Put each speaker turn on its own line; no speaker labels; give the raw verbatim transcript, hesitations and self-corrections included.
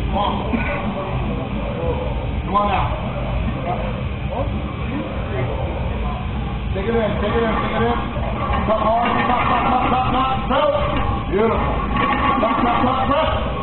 Come on. Come on now. Take it in, take it in, take it in. Top hard, top, top, top, top, top, top. Beautiful. Top, top, top, top.